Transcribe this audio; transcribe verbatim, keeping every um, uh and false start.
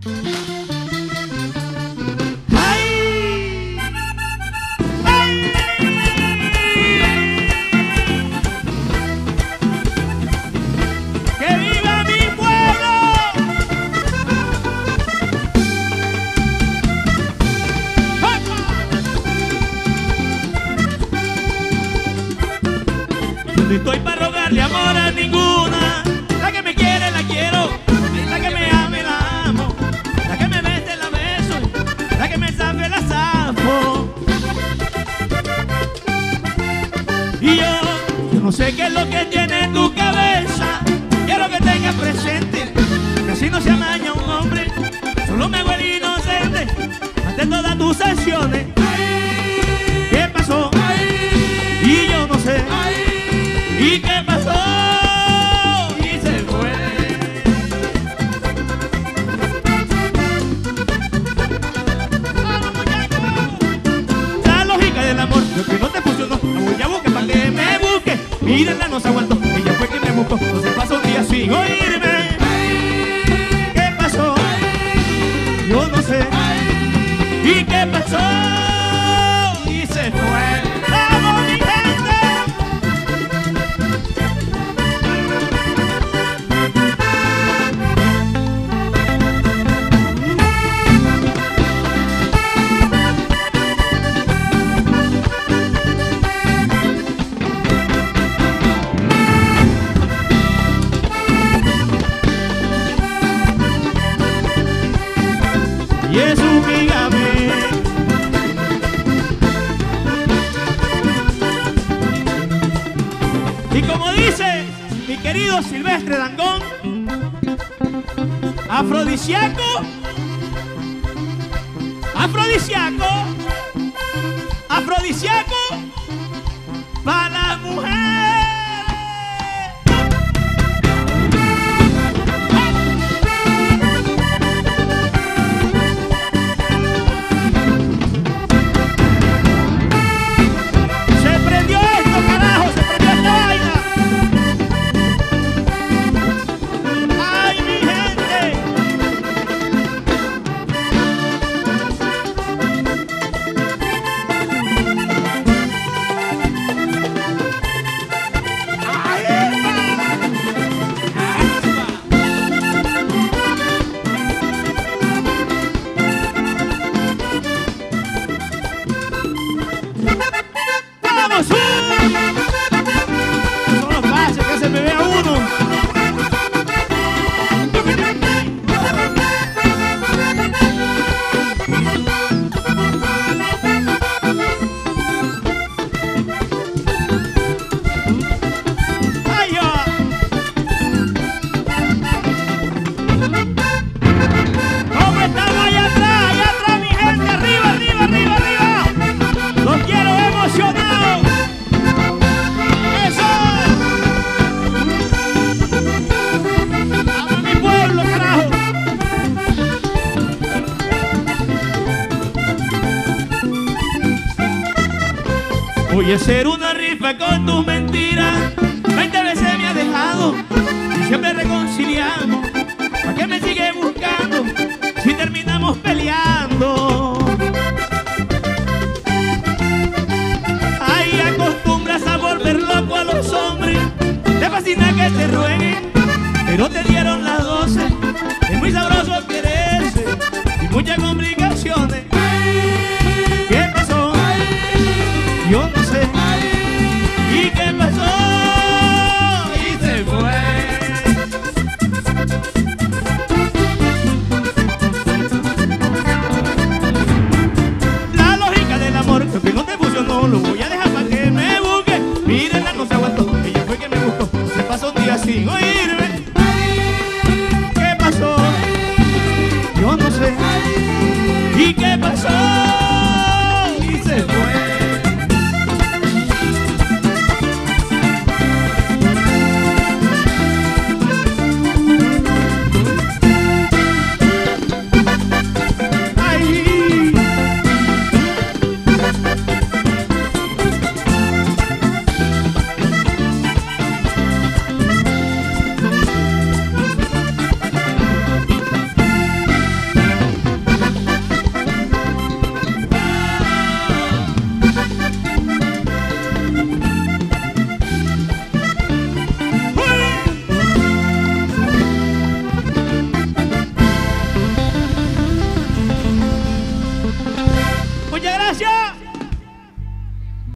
No estoy para rogarle amor a ninguna. La que me quiere la quiero, la que me ame la amo, la que me bese la beso, la que me zafe la zafo. Y yo, yo no sé qué es lo que tiene en tu cabeza. Quiero que tengas presente que así no se amaña un hombre. Solo me hago el inocente ante todas tus acciones. ¿Qué pasó? Y yo no sé. ¿Y qué pasó? Y se fue. La lógica del amor, lo que no te funcionó, la voy a buscar para que me busque. Mírenla, no se aguantó, ella fue quien me buscó. No se pasó un día sin oírme. ¿Qué pasó? Yo no sé. ¿Y qué pasó? Y se fue. Y es humígame. Y como dice mi querido Silvestre Dangond, afrodisíaco, afrodisíaco, afrodisíaco para la mujer. Voy a hacer una rifa con tus mentiras. Veinte veces me ha dejado y siempre reconciliamos. ¿Para qué me sigue buscando si terminamos peleando? Ay, acostumbras a volver loco a los hombres. Te fascina que te rueguen, pero te dieron las doce. Es muy sabroso quererse y muchas complicaciones. ¿Qué pasó? Yo no sé. ¿Y qué pasó? Y se fue. La lógica del amor, lo que no te funcionó, lo voy a dejar para que me busque. Mírenla, no se aguantó, ella fue quien me buscó. Se pasó un día sin oírme. ¿Qué pasó? Yo no sé. ¿Y qué pasó?